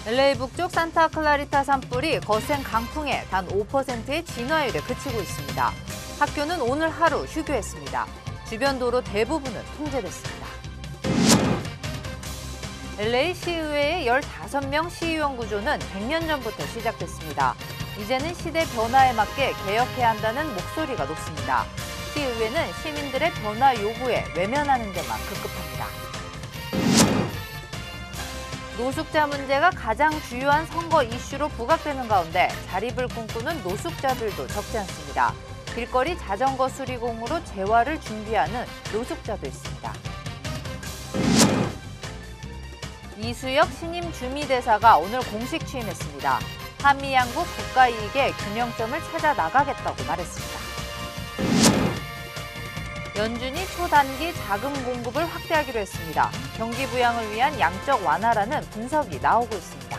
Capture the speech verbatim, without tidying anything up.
엘에이 북쪽 산타클라리타 산불이 거센 강풍에 단 오 퍼센트의 진화율에 그치고 있습니다. 학교는 오늘 하루 휴교했습니다. 주변 도로 대부분은 통제됐습니다. 엘에이 시의회의 열다섯 명 시의원 구조는 백 년 전부터 시작됐습니다. 이제는 시대 변화에 맞게 개혁해야 한다는 목소리가 높습니다. 시의회는 시민들의 변화 요구에 외면하는 데만 급급합니다. 노숙자 문제가 가장 주요한 선거 이슈로 부각되는 가운데 자립을 꿈꾸는 노숙자들도 적지 않습니다. 길거리 자전거 수리공으로 재활을 준비하는 노숙자도 있습니다. 이수혁 신임 주미대사가 오늘 공식 취임했습니다. 한미 양국 국가 이익의 균형점을 찾아 나가겠다고 말했습니다. 연준이 초단기 자금 공급을 확대하기로 했습니다. 경기 부양을 위한 양적 완화라는 분석이 나오고 있습니다.